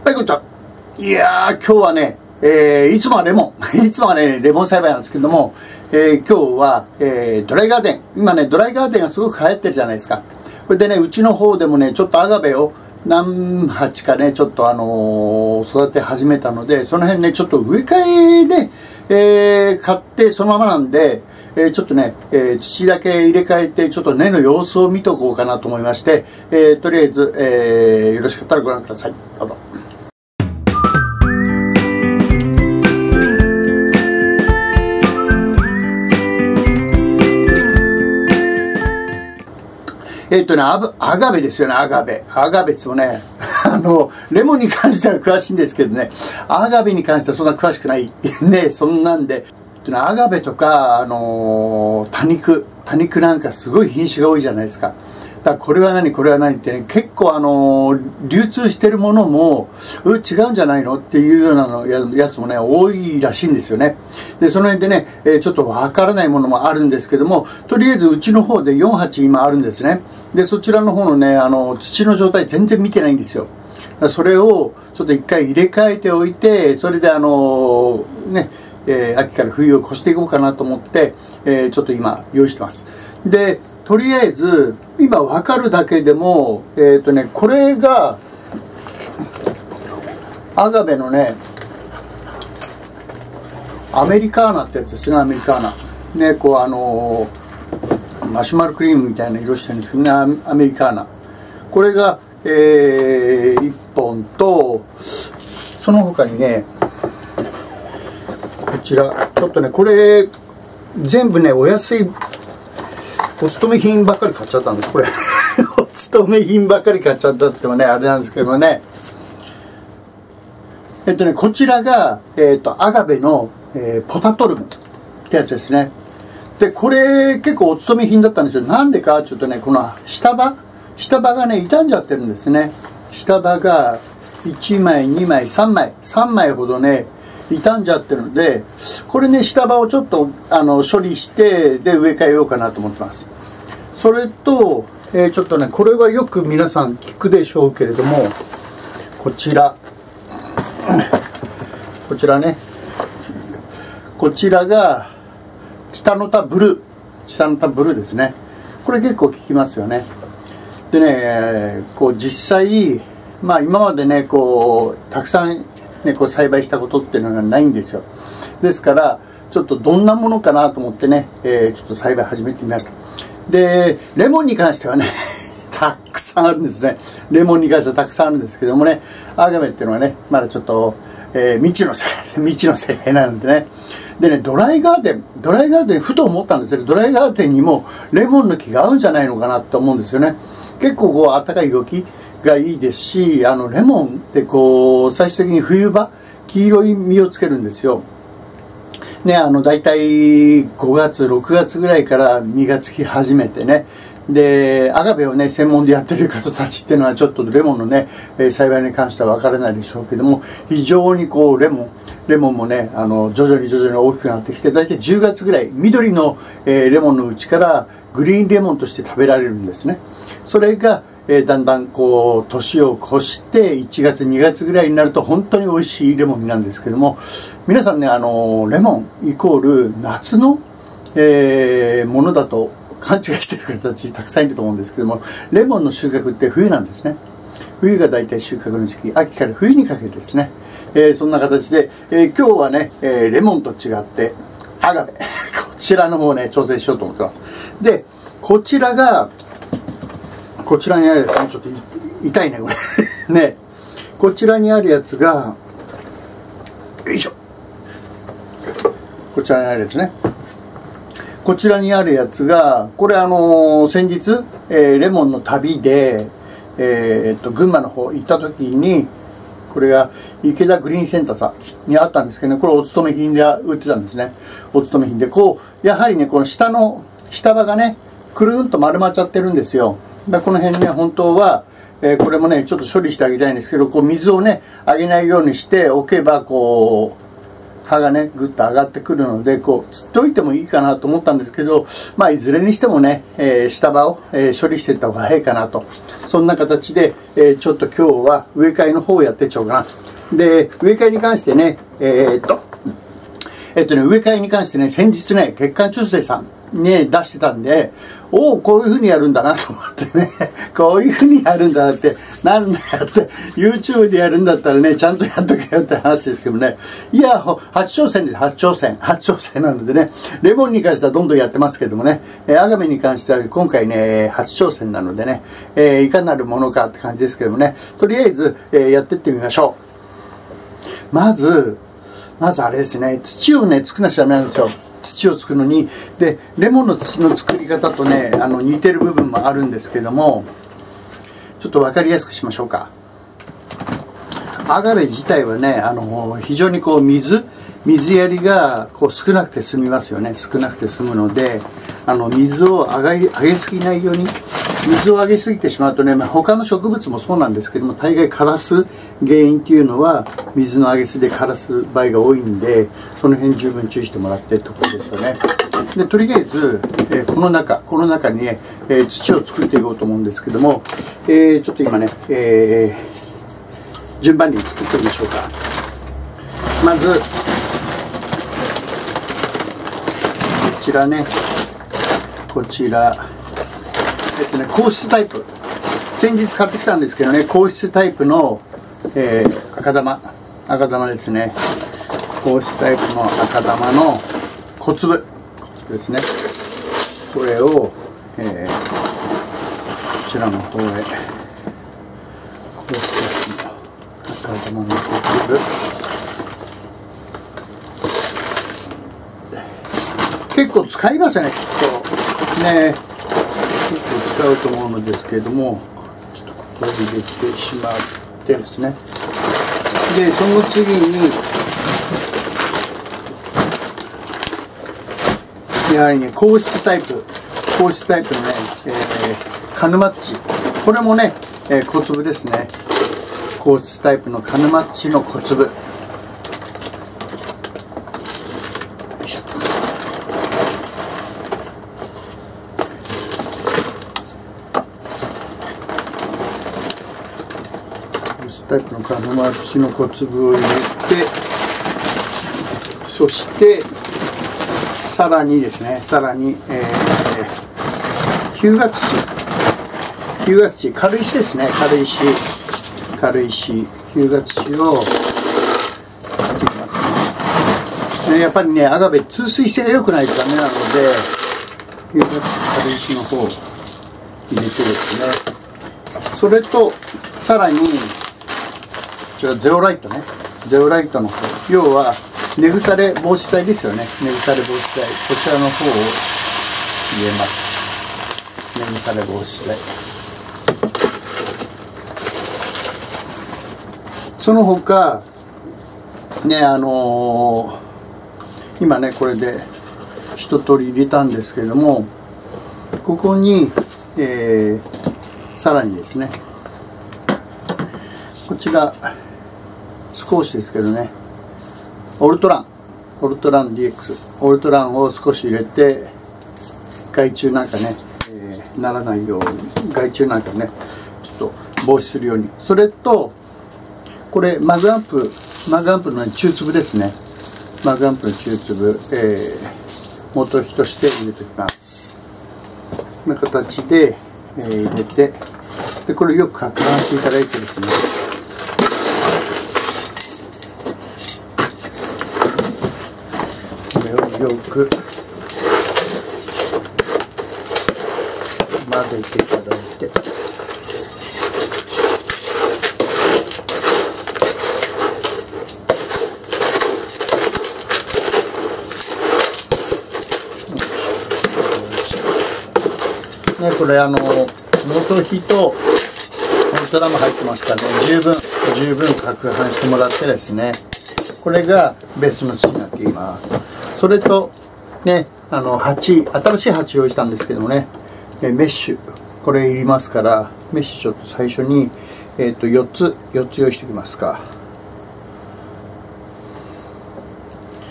はい、こんにちは。いやー、今日はね、いつもはレモン。いつもはね、レモン栽培なんですけども、今日は、ドライガーデン。今ね、ドライガーデンがすごく流行ってるじゃないですか。これでね、うちの方でもね、ちょっとアガベを何鉢かね、ちょっと育て始めたので、その辺ね、ちょっと植え替えで、買ってそのままなんで、ちょっとね、土だけ入れ替えて、ちょっと根の様子を見とこうかなと思いまして、とりあえず、よろしかったらご覧ください。どうぞ。アガベですよね、アガベ。アガベってもね、レモンに関しては詳しいんですけどね、アガベに関してはそんな詳しくない。ね、そんなんで。アガベとか、多肉なんかすごい品種が多いじゃないですか。だからこれは何これは何ってね、結構流通してるものも違うんじゃないのっていうようなやつもね多いらしいんですよね。でその辺でね、ちょっとわからないものもあるんですけども、とりあえずうちの方で4鉢今あるんですね。でそちらの方のね土の状態全然見てないんですよ。それをちょっと一回入れ替えておいて、それで秋から冬を越していこうかなと思って、ちょっと今用意してます。でとりあえず今分かるだけでもこれがアガベのねアメリカーナってやつですね。アメリカーナね、こうマシュマロクリームみたいな色してるんですけどね、アメリカーナ。これが、1本と、その他にねこちらちょっとね、これ全部ねお安いお勤め品ばっかり買っちゃったんです、これ。お勤め品ばっかり買っちゃったって言ってもね、あれなんですけどね。こちらが、アガベの、ポタトルムってやつですね。で、これ結構お勤め品だったんですよ。なんでかちょっとね、この下葉がね、傷んじゃってるんですね。下葉が1枚、2枚、3枚ほどね、傷んじゃってるので、これね下葉をちょっと処理してで植え替えようかなと思ってます。それと、ちょっとねこれはよく皆さん聞くでしょうけれども、こちらね、こちらがチタノタブルーですね。これ結構聞きますよね。でね、こう実際今までねこうたくさんこう栽培したことっていうのがないんですよ。ですからちょっとどんなものかなと思ってね、ちょっと栽培始めてみました。でレモンに関してはねたくさんあるんですね。レモンに関してはたくさんあるんですけどもね、アガベっていうのはねまだちょっと、未知の世界なのでね。でね、ドライガーデンふと思ったんですけど、ドライガーデンにもレモンの木が合うんじゃないのかなと思うんですよね。結構こう暖かい動きがいいですし、レモンってこう最終的に冬場黄色い実をつけるんですよね。だいたい5月6月ぐらいから実がつき始めてね、でアガベをね専門でやってる方たちっていうのはちょっとレモンのね栽培に関しては分からないでしょうけども、非常にこうレモンもね徐々に大きくなってきて、だいたい10月ぐらい緑の、レモンのうちからグリーンレモンとして食べられるんですね。それがだんだんこう年を越して1月2月ぐらいになると本当に美味しいレモンなんですけども、皆さんねレモンイコール夏の、ものだと勘違いしてる方たちたくさんいると思うんですけども、レモンの収穫って冬なんですね。冬がだいたい収穫の時期、秋から冬にかけてですね。そんな形で、今日はね、レモンと違ってアガベこちらの方をね挑戦しようと思ってます。でこちらにあるやつね、ちょっと痛いねこれね。こちらにあるやつがよいしょ、こちらにあるやつね。こちらにあるやつがこれ先日、レモンの旅で、群馬の方行った時に、これが池田グリーンセンターさんにあったんですけどね、これお勤め品で売ってたんですね。お勤め品でこうやはりねこの下葉がねくるんと丸まっちゃってるんですよ。だこの辺ね本当は、これもねちょっと処理してあげたいんですけど、こう水をねあげないようにしておけばこ葉がねぐっと上がってくるのでこう釣っておいてもいいかなと思ったんですけど、まあいずれにしてもね、下葉を、処理していった方が早いかなと、そんな形で、ちょっと今日は植え替えの方をやっていっちゃおうかな。で植え替えに関してね植え替えに関してね、先日ね月刊中世さんね出してたんで、おおこういう風にやるんだなと思ってねこういう風にやるんだなって、なんだよって YouTube でやるんだったらねちゃんとやっとけよって話ですけどね、いや初挑戦です。初挑戦なのでね、レモンに関してはどんどんやってますけどもね、アガメに関しては今回ね初挑戦なのでね、いかなるものかって感じですけどもね、とりあえず、やってってみましょう。まずあれですね、土をね作らなきゃダメなんですよ。土を作るのにでレモンの土の作り方とね似てる部分もあるんですけども、ちょっと分かりやすくしましょうか。アガベ自体はね非常にこう水やりがこう少なくて済みますよね。少なくて済むので水を上げすぎないように、水を上げすぎてしまうとね、他の植物もそうなんですけども、大概枯らす原因っていうのは水の上げすぎで枯らす場合が多いんで、その辺十分注意してもらってってことですよね。でとりあえず、この中にね、土を作っていこうと思うんですけども、ちょっと今ね、順番に作ってみましょうか。まずこちら硬質タイプ、先日買ってきたんですけどね、硬質タイプの、赤玉ですね。硬質タイプの赤玉の小粒ですね。これを、こちらの方へ硬質タイプの赤玉の小粒、結構使いますよね、きっとね。結構使うと思うのですけれども、ちょっとここに入れてしまってですね。でその次にやはりね硬質タイプのね、鹿沼土、これもね、小粒ですね。硬質タイプの鹿沼土の小粒、タイプの鹿沼土の小粒を入れて、そしてさらにですね、日向土、軽石ですね。軽石日向土を入れますね。やっぱりねアガベ通水性が良くないとダメなので、日向土軽石の方を入れてですね、それとさらにこちらゼオライトの方、要は根腐れ防止剤ですよね。根腐れ防止剤、こちらの方を入れます。根腐れ防止剤、その他ね今ねこれで一通り入れたんですけれども、ここに、さらにですね、こちら少しですけどね、オルトラン DX オルトランを少し入れて、害虫なんかね、ならないように、害虫なんかねちょっと防止するように。それとこれマグアンプの中粒ですね。マグアンプの中粒、元火として入れておきます。こんな形で、入れて、でこれよく攪拌していただいてですね、よく混ぜていただいて、ね、これ元火とウルトラも入ってますからね、十分攪拌してもらってですね、これがベースの土になっています。それとね新しい鉢用意したんですけどもね、メッシュこれいりますから、メッシュちょっと最初に、4つ用意しておきますか。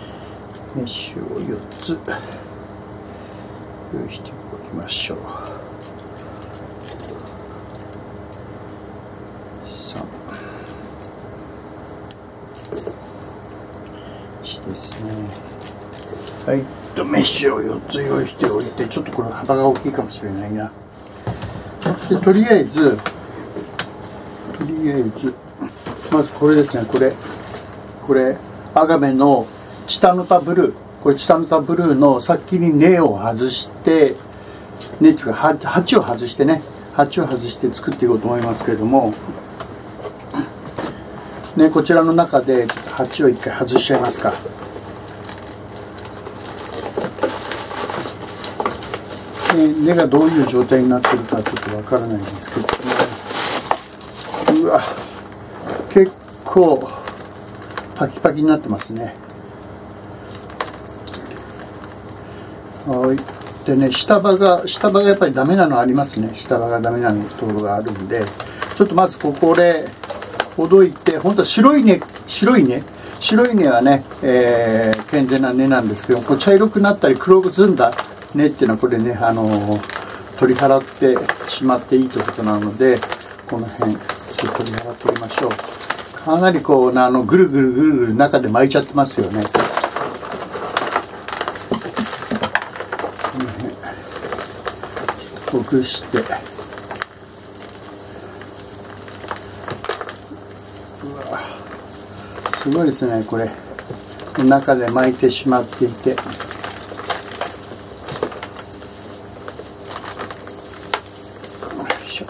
メッシュを4つ用意しておきましょう。3、4ですね。はい、メッシュを4つ用意しておいて、ちょっとこれ幅が大きいかもしれないな。でとりあえずまずこれですね。これアガメのチタノタブルー、これチタノタブルーの先に根を外して、鉢を外してね、鉢を外して作っていこうと思いますけれども、ね、こちらの中でちょっと鉢を一回外しちゃいますか。根がどういう状態になってるかちょっとわからないんですけどね。うわ、結構パキパキになってますね。はい。でね、下葉がやっぱりダメなのありますね。下葉がダメなところがあるんで、ちょっとまずこでほどいて、本当は白い根はね、健全な根なんですけど、こう茶色くなったり黒ずんだ根っていうのはこれね、取り払ってしまっていいということなので、この辺ちょっと取り払ってみましょう。かなりこうぐるぐる中で巻いちゃってますよね。ほぐして、うわ、すごいですね。これ中で巻いてしまっていて、よいしょ。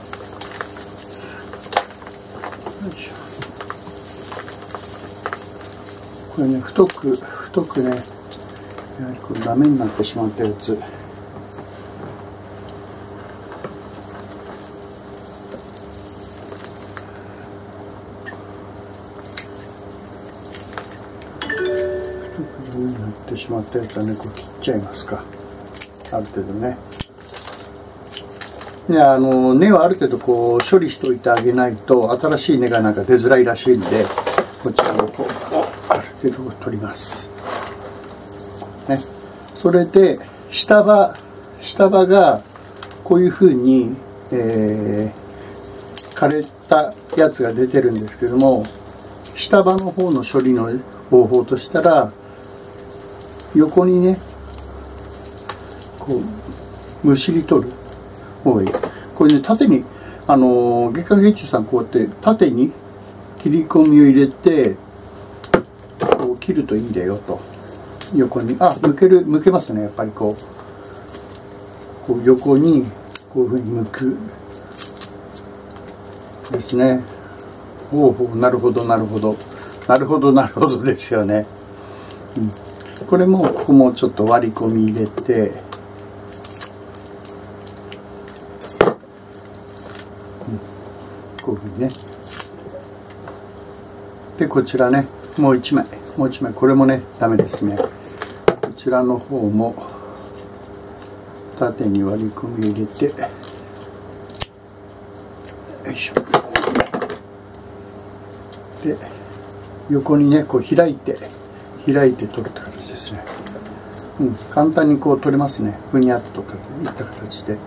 これね、太くね、やはりこれダメになってしまったやつ。になってしまったやつはね、こう切っちゃいますか。ある程度ね。で、根はある程度こう処理しておいてあげないと新しい根がなんか出づらいらしいんで、こちらをこうある程度取ります。ね。それで下葉がこういうふうに、枯れたやつが出てるんですけども、下葉の方の処理の方法としたら、横にねこうむしり取る方がいい。これね、縦に月刊月中さんこうやって縦に切り込みを入れてこう切るといいんだよと。横に向けますね。やっぱりこう横にこういうふうに向くですね。なるほどですよね。これもここもちょっと割り込み入れて、こういうふうにね。でこちらね、もう一枚これもねダメですね。こちらの方も縦に割り込み入れて、よいしょ。で横にねこう開いて取るって形ですね。簡単にこう取れますね。ふにゃっといった形で。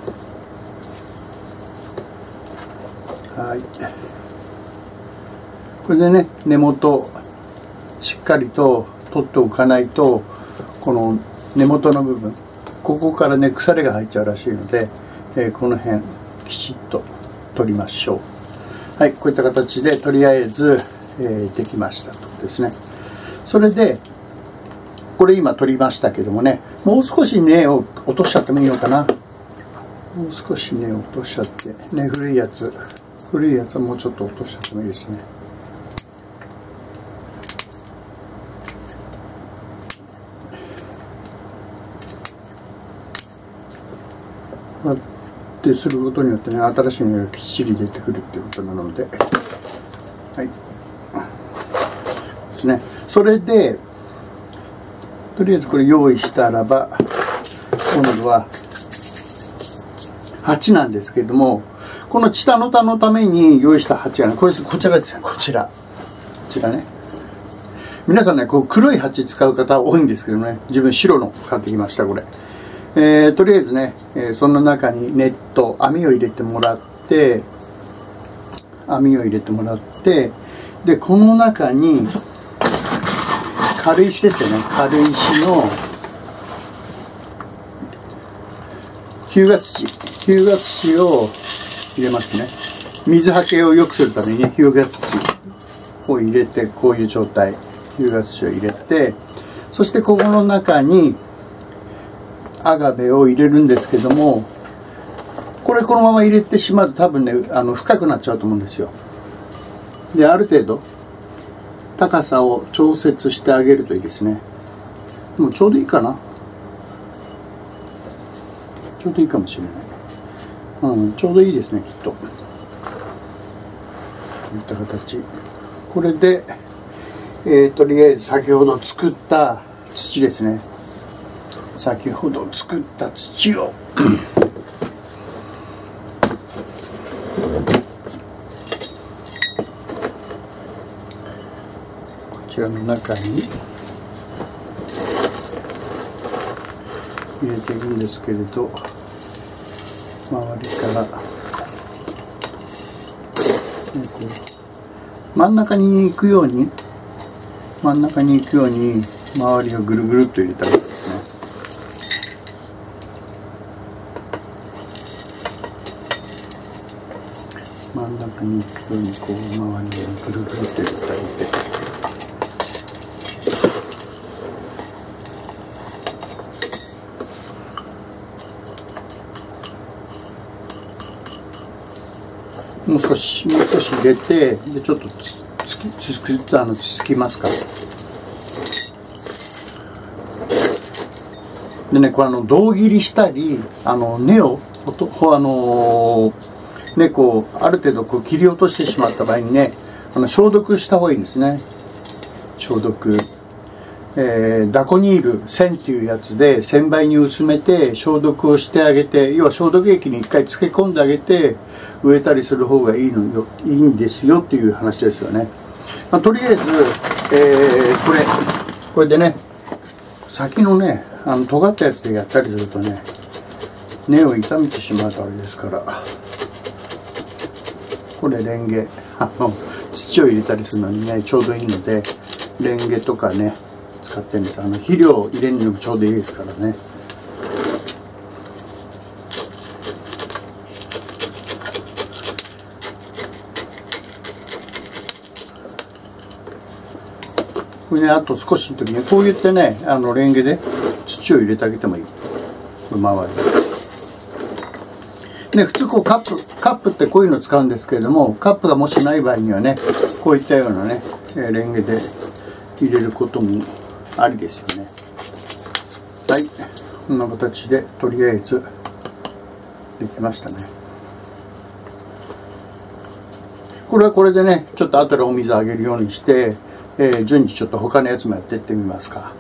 はい。これでね、根元しっかりと取っておかないと、この根元の部分、ここからね腐れが入っちゃうらしいので、この辺きちっと取りましょう。はい、こういった形でとりあえず、できましたということですね。それでこれ今取りましたけどもね、もう少し根を落としちゃってもいいのかな。もう少し根を落としちゃって、ね、古いやつはもうちょっと落としちゃってもいいですね。こうやってすることによってね、新しい根がきっちり出てくるっていうことなので、はいですね。それでとりあえずこれ用意したらば、今度は鉢なんですけれども、このチタノタのために用意した鉢がね、こちらですね。こちらね。 皆さんねこう黒い鉢使う方多いんですけどね、自分白の買ってきましたこれ。とりあえずね、その中にネット網を入れてもらって、でこの中に軽石ですよね、軽石の日向土を入れますね。水はけを良くするためにね、日向土を入れて、こういう状態、日向土を入れて、そしてここの中にアガベを入れるんですけども、これこのまま入れてしまうと多分ね深くなっちゃうと思うんですよ。である程度高さを調節してあげるといいですね。もうちょうどいいかな、ちょうどいいかもしれない。ちょうどいいですねきっと。こういった形。これで、とりあえず先ほど作った土ですね、先ほど作った土をこちらの中に入れていくんですけれど、周りから真ん中に行くように周りをぐるぐるっと入れたわけですね。真ん中に行くようにこう周りをぐるぐるっと入れてあげて、もう少し入れて、でちょっとつきますから。でね、これ胴切りしたり根をこうある程度こう切り落としてしまった場合にね、消毒した方がいいんですね。消毒、ダコニール1000っていうやつで1000倍に薄めて消毒をしてあげて、要は消毒液に一回漬け込んであげて植えたりする方がいいんですよっていう話ですよね。とりあえず、これでね、先のね尖ったやつでやったりするとね、根を傷めてしまうとあれですから、これレンゲ土を入れたりするのにねちょうどいいので、レンゲとかね使ってるんです。肥料を入れるのもちょうどいいですからね。これね、あと少しの時にこう言ってねレンゲで土を入れてあげてもいい。周りで普通こうカップってこういうの使うんですけれども、カップがもしない場合にはね、こういったようなねレンゲで入れることもありですよね。はい、こんな形でとりあえずできましたね。これはこれでね、ちょっと後でお水あげるようにして、順次ちょっと他のやつもやっていってみますか。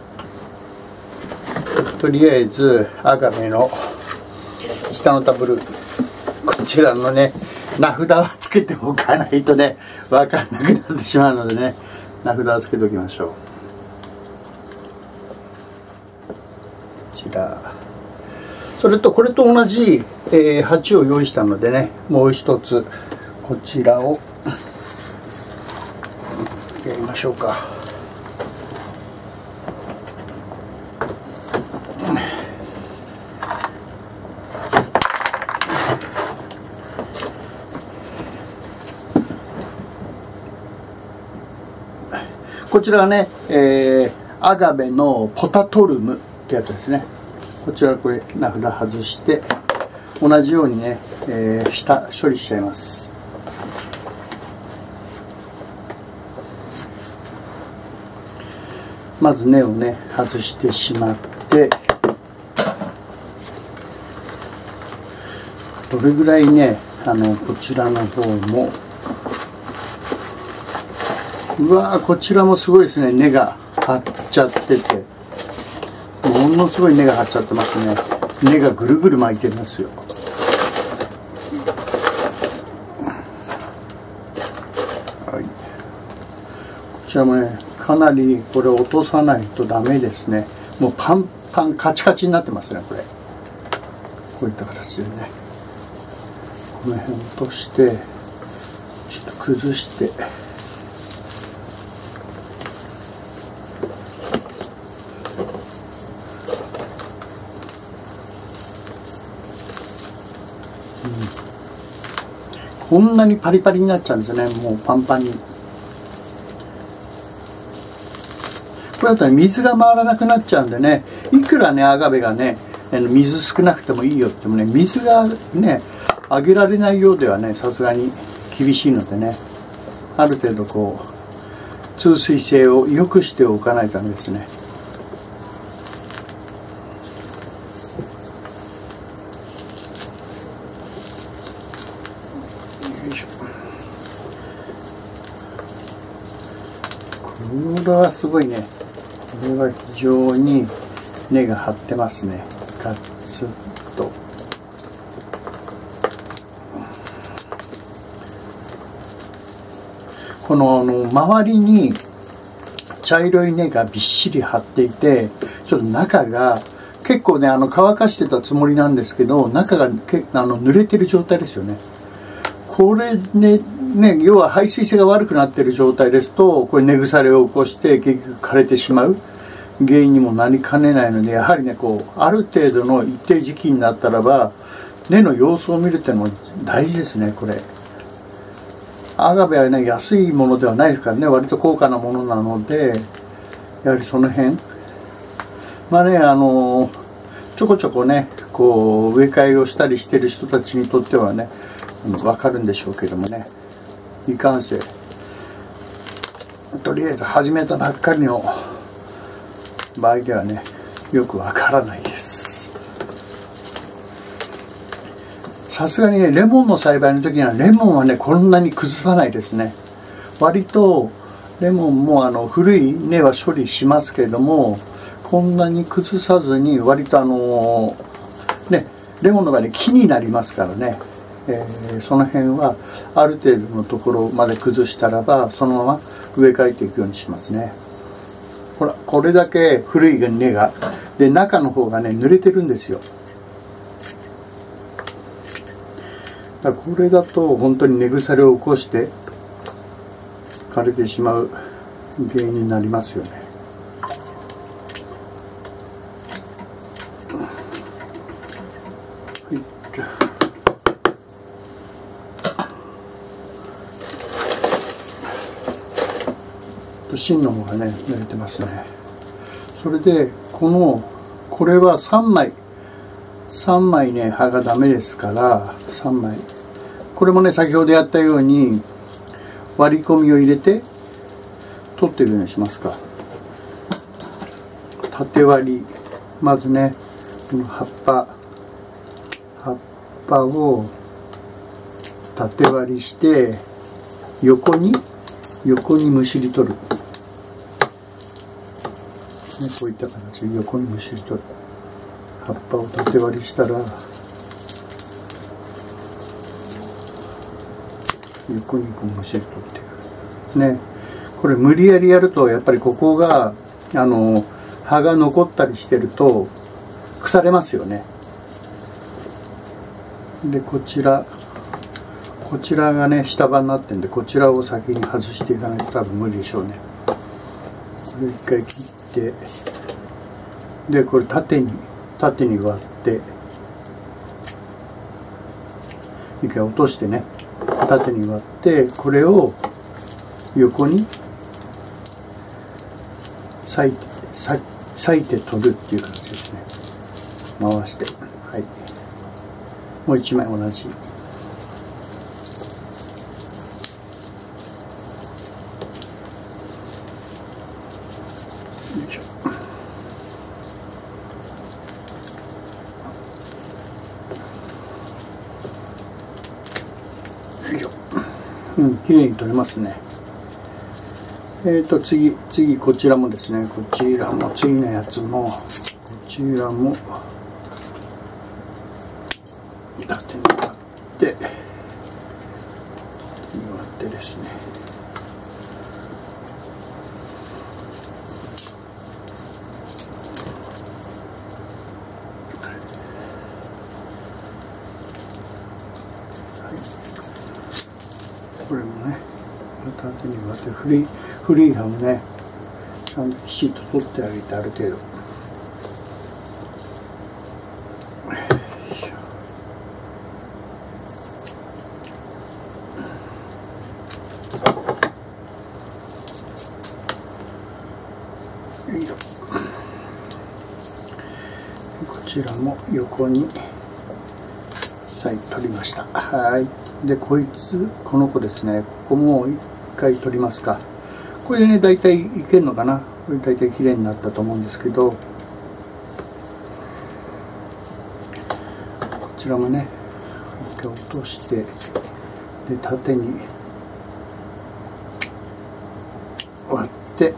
とりあえずアガベの下のタブル、こちらのね名札はつけておかないとね分かんなくなってしまうのでね、名札をつけておきましょう。こちら、それとこれと同じ、鉢を用意したのでね、もう一つこちらをやりましょうか。こちらはね、アガベのポタトルムってやつですね。こちらこれ名札外して同じようにね、下処理しちゃいます。まず根をね外してしまって、どれぐらいねこちらの方も、うわー、こちらもすごいですね。根が張っちゃってて、ものすごい根が張っちゃってますね。根がぐるぐる巻いてますよ。はい、こちらもねかなりこれ落とさないとダメですね。もうパンパンカチカチになってますね。これこういった形でね、この辺落としてちょっと崩して、こんなにパリパリになっちゃうんですよね。もうパンパンに。これだとね水が回らなくなっちゃうんでね、いくらねアガベがね水少なくてもいいよって言ってもね、水がねあげられないようではねさすがに厳しいのでね、ある程度こう通水性を良くしておかないとダメですね。よいしょ。これはすごいね。これは非常に根が張ってますね。ガツッと。この周りに茶色い根がびっしり張っていて、ちょっと中が結構ね乾かしてたつもりなんですけど、中が濡れてる状態ですよね。これね要は排水性が悪くなっている状態ですと、これ根腐れを起こして結局枯れてしまう原因にもなりかねないので、やはりねこうある程度の一定時期になったらば根の様子を見るっていうのも大事ですね。これアガベはね安いものではないですからね、割と高価なものなので、やはりその辺まあねちょこちょこねこう植え替えをしたりしてる人たちにとってはね分かるんでしょうけどもね、いかんせんとりあえず始めたばっかりの場合ではねよくわからないです。さすがにねレモンの栽培の時にはレモンはねこんなに崩さないですね。割とレモンも古い根は処理しますけれども、こんなに崩さずに割とねレモンの場合に木になりますからね、その辺はある程度のところまで崩したらばそのまま植え替えていくようにしますね。ほらこれだけ古い根がで中の方がね濡れてるんですよ。だからこれだと本当に根腐れを起こして枯れてしまう原因になりますよね。芯の方がね濡れてますね。それでこれは3枚ね葉がダメですから3枚、これもね先ほどやったように割り込みを入れて取っているようにしますか。縦割り、まずねこの葉っぱを縦割りして横にむしり取る。こういった形で横にむしり取る。葉っぱを縦割りしたら横にこうむしり取っていくね。これ無理やりやるとやっぱりここが葉が残ったりしてると腐れますよね。でこちらがね下葉になってるんで、こちらを先に外していかないと多分無理でしょうね。これ一回切って、でこれ縦に割って一回落としてね、縦に割ってこれを横に裂いて取るっていう感じですね。回して、はい、もう一枚同じ。きれいに取れますね。次こちらもですね、こちらも次のやつもこちらも縦に割ってですね、 って古い葉もねちゃんときちっと取ってあげて、ある程度。こちらも横に取りました。はい。でこの子ですね、ここも一回取りますか。これでね大体いけるのかな。これ大体綺麗になったと思うんですけど、こちらもね一回落として、で縦に割って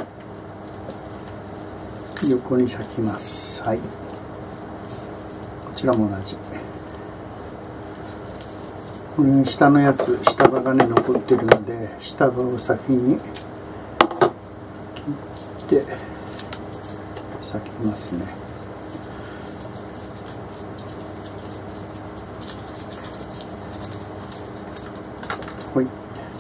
横に裂きます。はい。こちらも同じ。これね、下のやつ、下葉がね残ってるので、下葉を先に切って裂きますね。はい。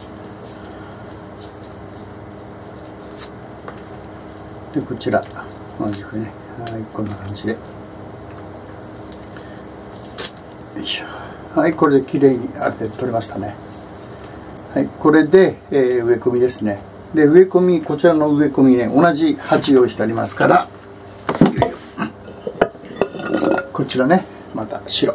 でこちら同じくね、はい、こんな感じで、よいしょ。はい、これで綺麗にある程度取れましたね。はい、これで、植え込みですね。で植え込み、こちらの植え込みね、同じ鉢用意してありますから、こちらねまた白。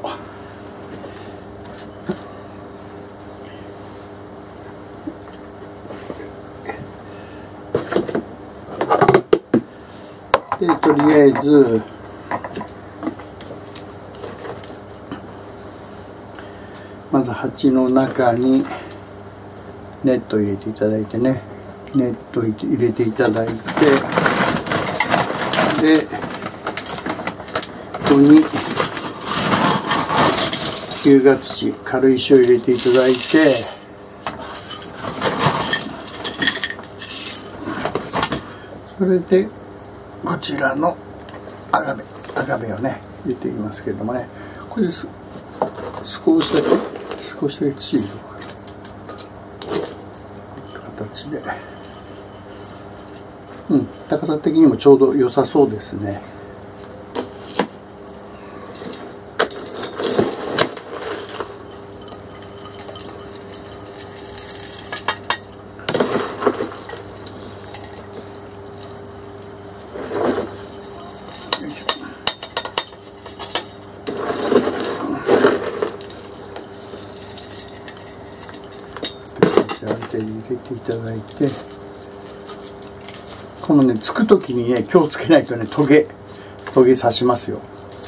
でとりあえずまず鉢の中にネット入れていただいてね、ネット入れていただいて、でここに日向土、軽石を入れていただいて、それでこちらのアガベをね入れていきますけれどもね、これです少しだけ土入れておく形で、高さ的にもちょうど良さそうですね。ある程度入れていただいて、このねつく時にね気をつけないとねトゲ刺しますよ。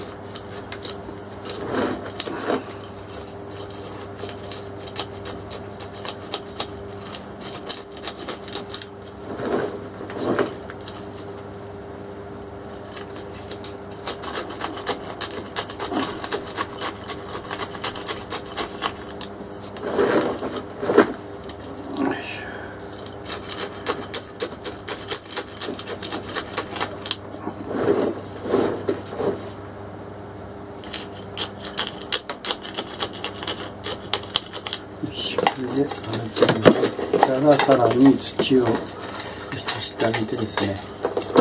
である程度入ったらさらに土を少し足してあげてですね、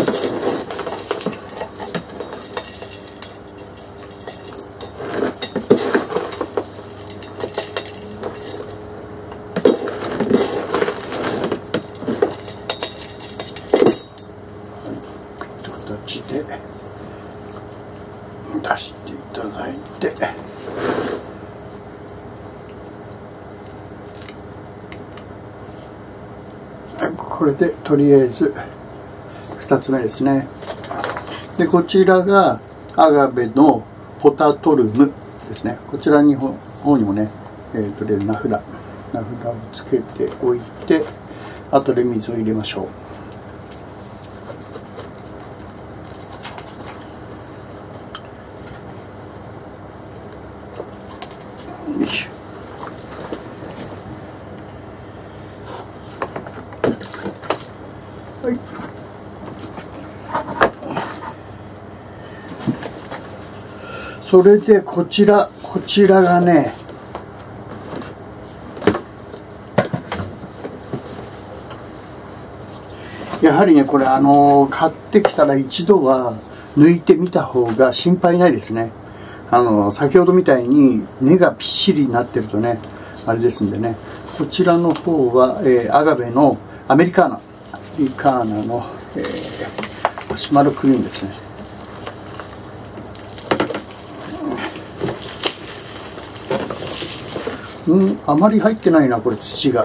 という形で出していただいて、これでとりあえず2つ目ですね。でこちらがアガベのポタトルムですね。こちらに方にもね、とりあえず名札をつけておいて、後で水を入れましょう。よいしょ。はい、それでこちらがね、 やはりねこれ買ってきたら一度は抜いてみた方が心配ないですね。先ほどみたいに根がぴっしりになってるとねあれですんでね。こちらの方は、アガベのアメリカーナの、マシュマロクリームですね。あまり入ってないなこれ土が。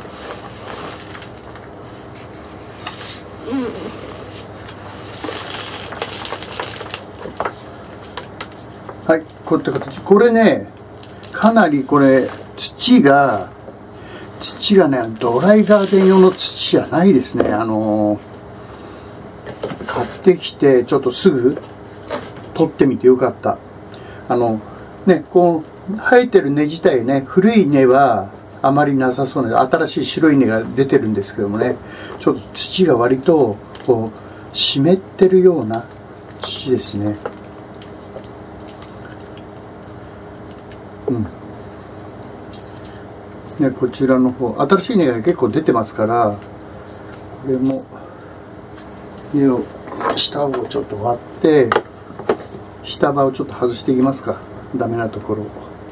はい、こういった形。これねかなりこれ土がねドライガーデン用の土じゃないですね。買ってきてちょっとすぐ取ってみてよかった。こう生えてる根自体ね古い根はあまりなさそうな新しい白い根が出てるんですけどもね、ちょっと土が割とこう湿ってるような土ですね。ね、こちらの方新しい根が結構出てますから、これも根を下をちょっと割って下葉をちょっと外していきますか。ダメなところを。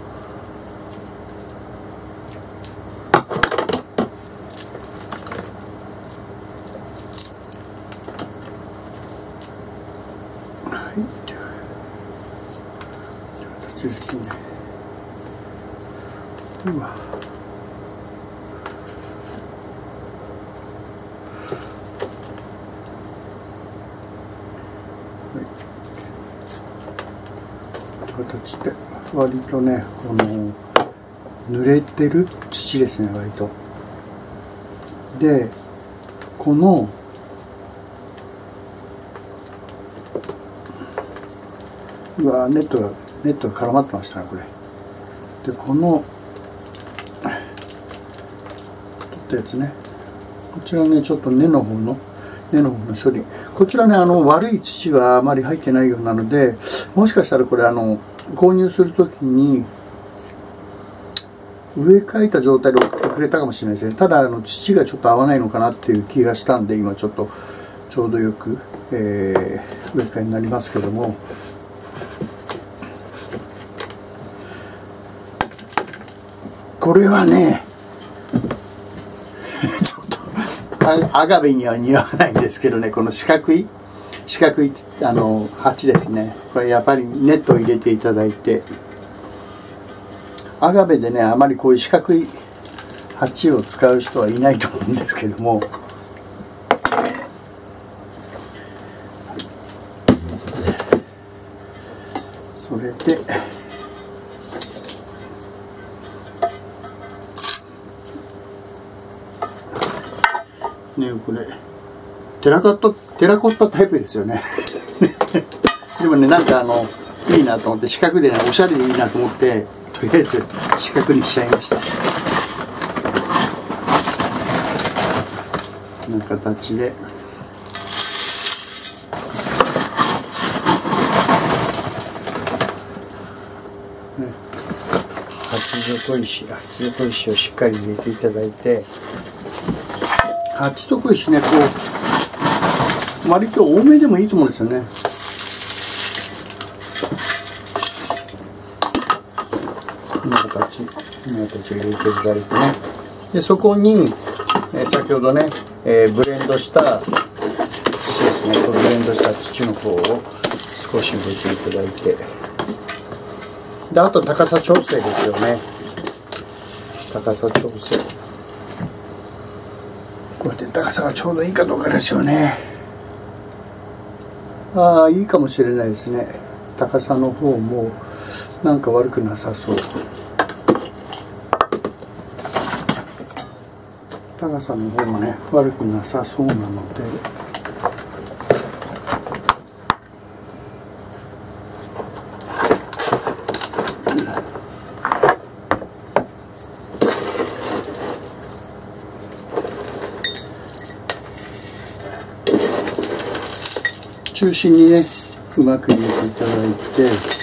はい、という形ですね。うわ。形で割とねこの濡れてる土ですね割と。でこのネットが絡まってましたねこれ。でこの取ったやつね、こちらねちょっと根の方の処理、こちらね悪い土はあまり入ってないようなので、もしかしたらこれ購入するときに植え替えた状態で送ってくれたかもしれないですね。ただ土がちょっと合わないのかなっていう気がしたんで、今ちょっとちょうどよく、植え替えになりますけども、これはねちょっとアガベには似合わないんですけどね、この四角い鉢ですね。これやっぱりネットを入れていただいて、アガベでねあまりこういう四角い鉢を使う人はいないと思うんですけども、それでねこれテラコッタタイプですよねでもねなんかいいなと思って、四角でねおしゃれでいいなと思って、とりあえず四角にしちゃいました。こんな形で鉢底石をしっかり入れていただいて、鉢底石ねこう割と多めでもいいと思うんですよね。こんな形を入れていただいてね、でそこに、先ほどね、ブレンドした土ですね、ブレンドした土の方を少し入れていただいて、であと高さ調整ですよね。高さ調整、こうやって高さがちょうどいいかどうかですよね。ああいいかもしれないですね。高さの方もなんか悪くなさそう。高さの方もね悪くなさそうなので、中心にねうまく入れていただいて、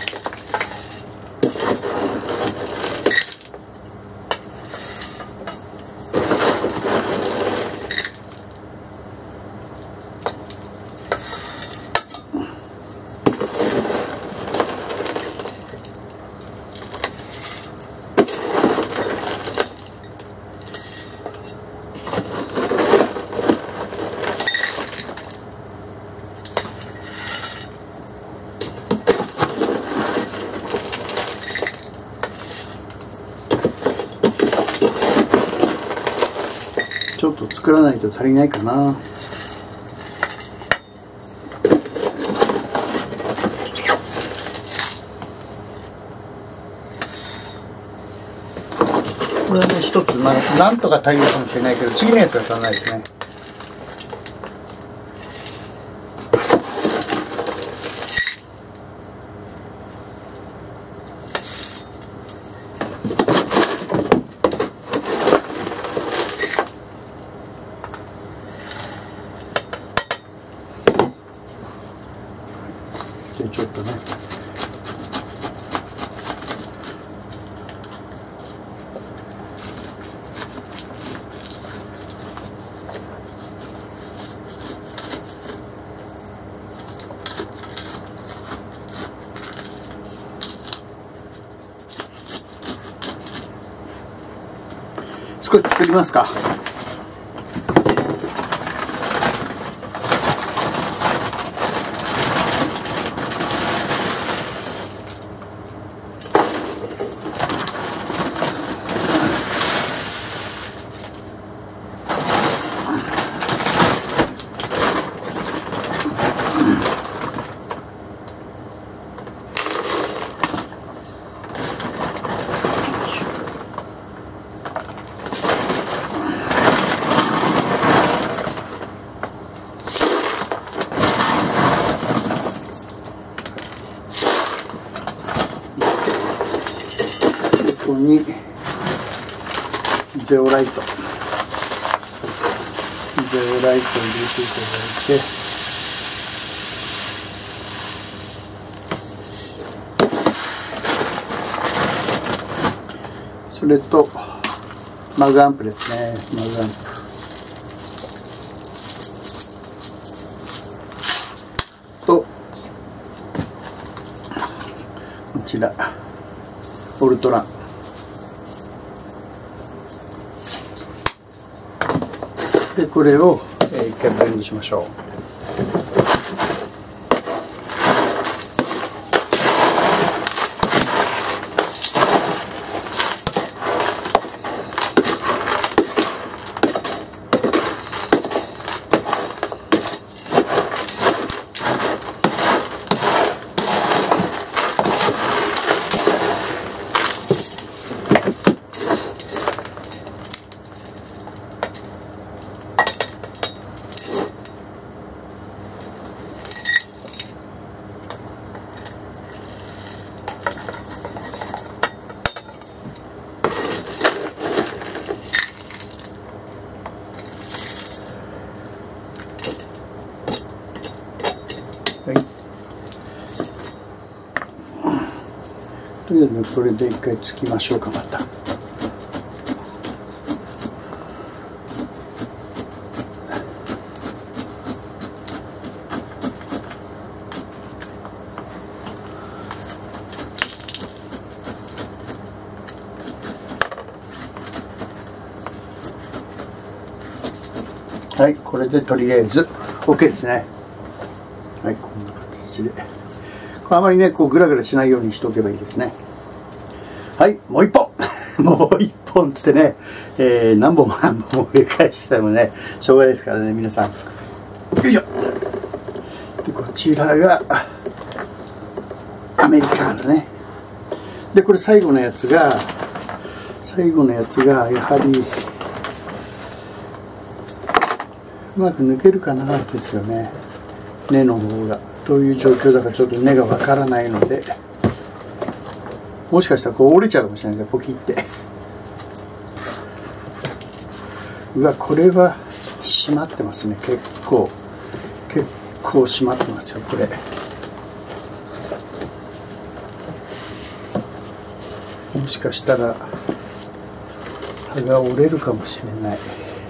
作らないと足りないかな。これはね、一つ、なんとか足りるかもしれないけど、次のやつは足らないですね。で、ちょっとね。少し作りますか。ここにゼオライト入れていただいて、それとマグアンプですね。マグアンプと、こちらオルトランで、これを一回ブレンドしましょう。はい、とりあえずこれで一回つきましょうか。またはい、これでとりあえず OK ですね。はい、こんな形で、これあまりねこうグラグラしないようにしておけばいいですね。はい、もう一本もう一本つってね、何本も上返してもねしょうがないですからね、皆さん。よいしょ。でこちらがアメリカのね。でこれ最後のやつがやはりうまく抜けるかなですよね。根の方がどういう状況だかちょっと根がわからないので、もしかしたらこう折れちゃうかもしれないけど、ポキって。うわ、これは締まってますね。結構締まってますよこれ。もしかしたら葉が折れるかもしれない。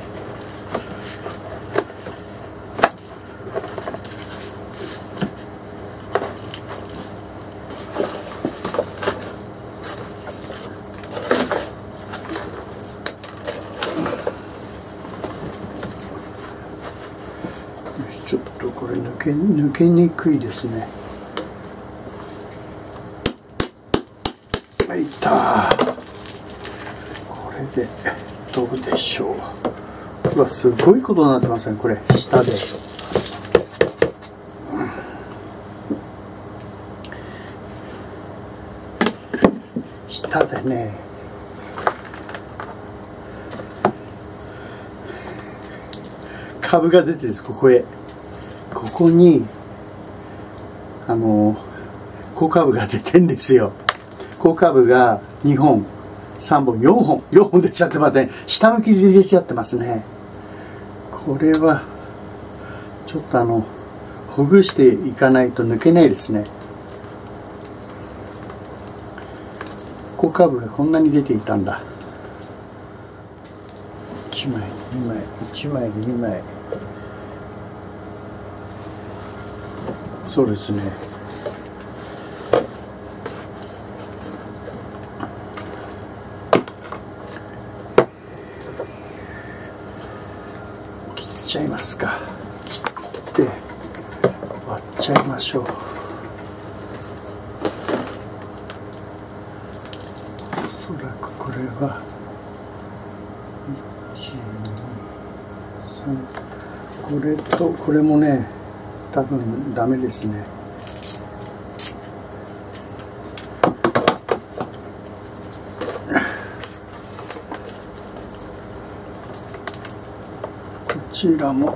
ちょっとこれ抜けにくいですね。いったー。これでどうでしょう。 うわ、すごいことになってますね、これ下で。下でね、株が出てるんです。ここへ、ここに小株が出てんですよ。小株が2本3本4本出ちゃってますね。下向きで出ちゃってますね。これはちょっとほぐしていかないと抜けないですね。小株がこんなに出ていたんだ。1枚2枚1枚2枚、そうですね。切っちゃいますか。切って割っちゃいましょう。おそらくこれは1、2、3、これとこれもね、多分ダメですね。こちらも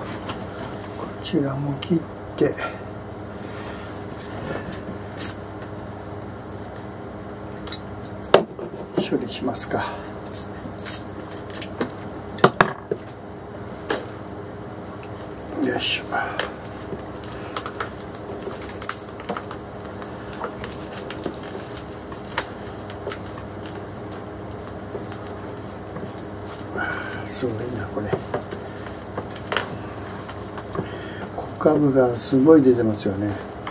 切って処理しますか。よいしょ。すごいなこれ。小株がすごい出てますよね。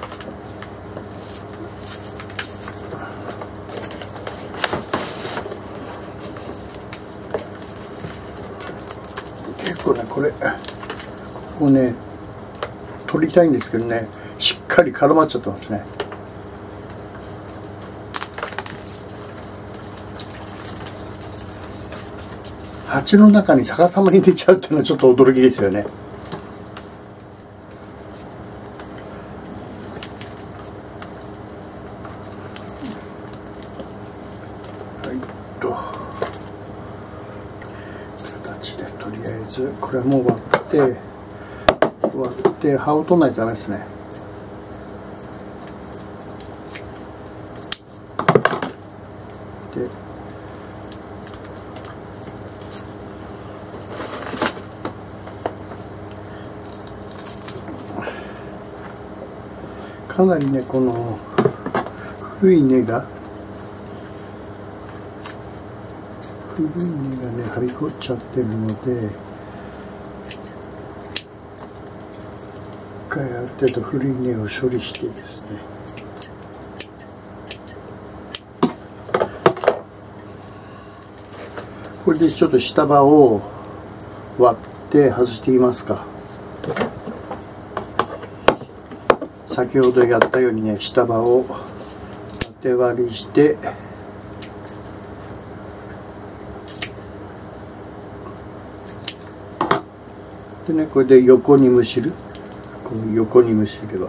結構ね、ここね取りたいんですけどね、しっかり絡まっちゃってますね。鉢の中に逆さまに出ちゃうっていうのはちょっと驚きですよね。形でとりあえずこれはもう割って葉を取らないとダメですね。でかなりね、この古い根がねはびこっちゃってるので、一回ある程度古い根を処理してですね、これでちょっと下葉を割って外していますか。先ほどやったようにね、下葉を縦割りしてでね、これで横にむしる。この横にむしれば、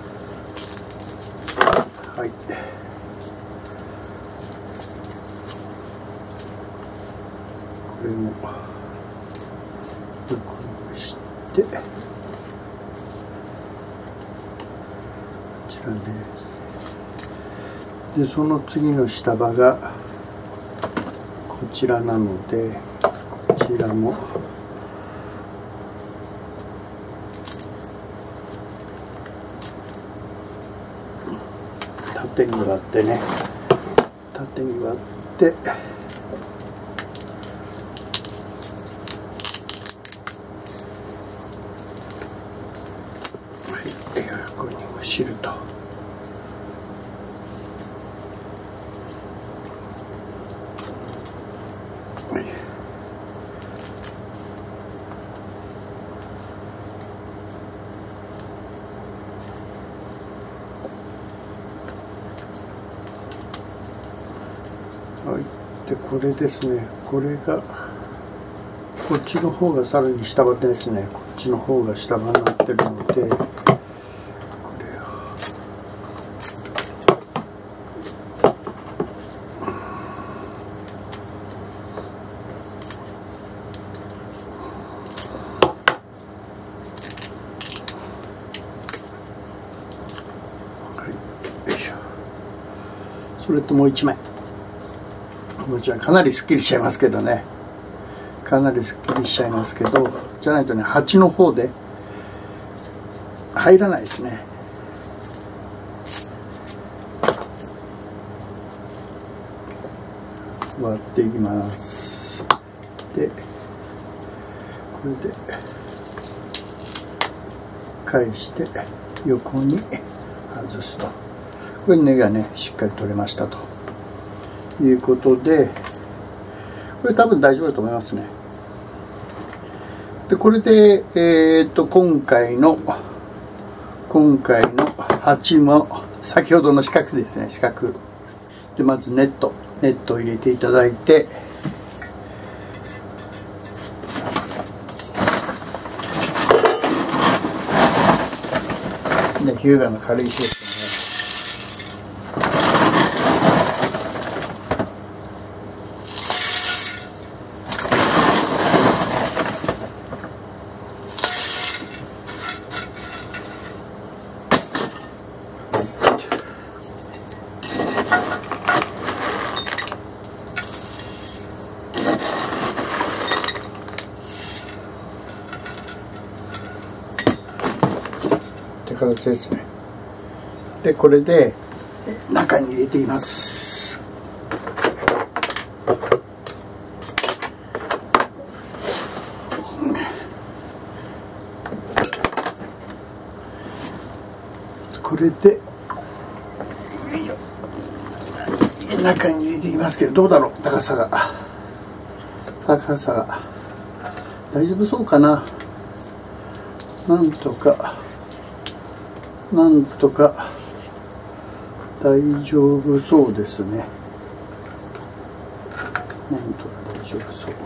はい、これも横にむしてこちらね。でその次の下葉がこちらなので、こちらも縦に割ってね、縦に割って横にむしると。はい、でこれですね、これがこっちの方がさらに下葉ですね。こっちの方が下葉になってるので、これをそれともう一枚、もちろんかなりすっきりしちゃいますけどね、かなりすっきりしちゃいますけど、じゃないとね、鉢の方で入らないですね。割っていきます。でこれで返して横に外すと、これ根がねしっかり取れましたということで、これ多分大丈夫だと思いますね。でこれで今回の鉢も先ほどの四角ですね、四角でまずネットを入れていただいて、で日向の軽石ですね。形ですね。でこれで中に入れています。これで中に入れていきますけど、どうだろう、高さが大丈夫そうかな。なんとか大丈夫そうですね。なんとか大丈夫そう。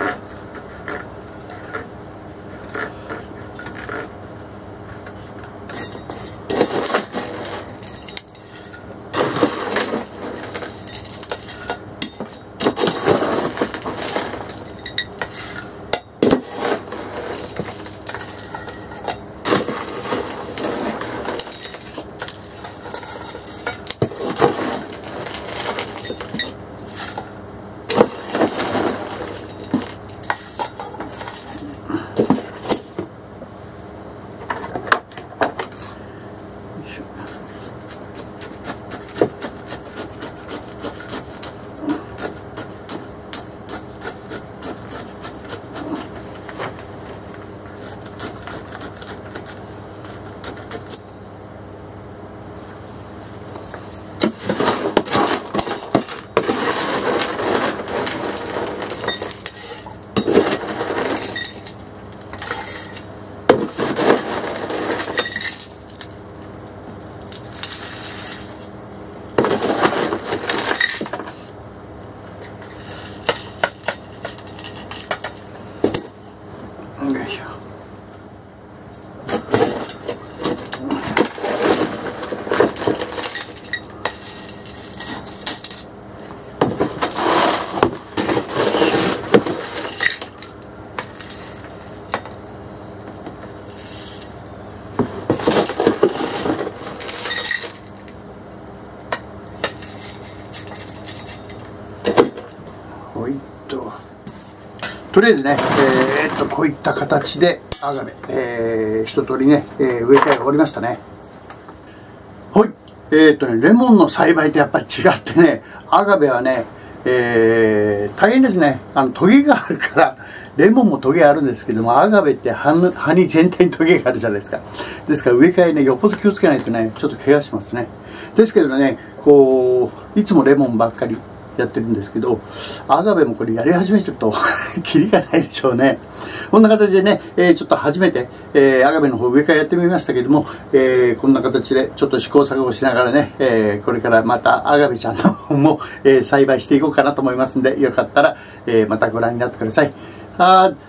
とりあえずね、こういった形でアガベ、一通りね、植え替え終わりましたね。はい。レモンの栽培とやっぱり違ってね、アガベはね、大変ですね。トゲがあるから、レモンもトゲあるんですけども、アガベって葉に全体にトゲがあるじゃないですか。ですから植え替えね、よっぽど気をつけないとね、ちょっと怪我しますね。ですけどね、こう、いつもレモンばっかりやってるんですけど、アガベもこれやり始めちゃうとキリがないでしょうね。こんな形でね、ちょっと初めて、アガベの方上からやってみましたけども、こんな形でちょっと試行錯誤しながらね、これからまたアガベちゃんの方も、栽培していこうかなと思いますんで、よかったら、またご覧になってください。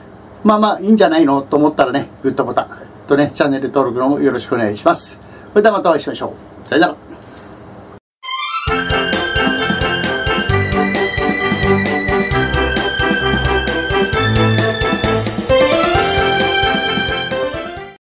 まあまあいいんじゃないのと思ったらね、グッドボタンとね、チャンネル登録の方もよろしくお願いします。それではまたお会いしましょう。さよなら。